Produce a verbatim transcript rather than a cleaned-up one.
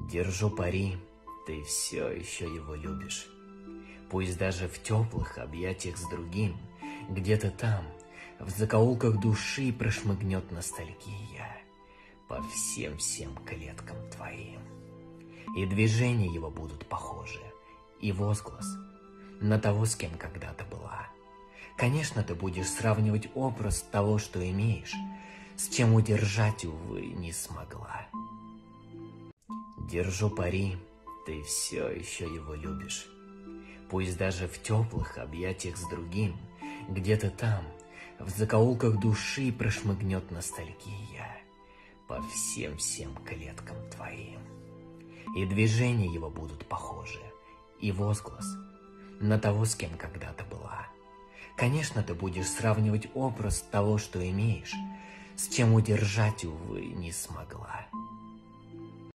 Держу пари, ты все еще его любишь. Пусть даже в теплых объятиях с другим, где-то там, в закоулках души прошмыгнет ностальгия по всем-всем клеткам твоим. И движения его будут похожи, и возглас на того, с кем когда-то была. Конечно, ты будешь сравнивать образ того, что имеешь, с чем удержать, увы, не смогла. Держу пари, ты все еще его любишь. Пусть даже в теплых объятиях с другим, где-то там, в закоулках души прошмыгнет ностальгия по всем-всем клеткам твоим. И движения его будут похожи, и возглас на того, с кем когда-то была. Конечно, ты будешь сравнивать образ того, что имеешь, с чем удержать, увы, не смогла.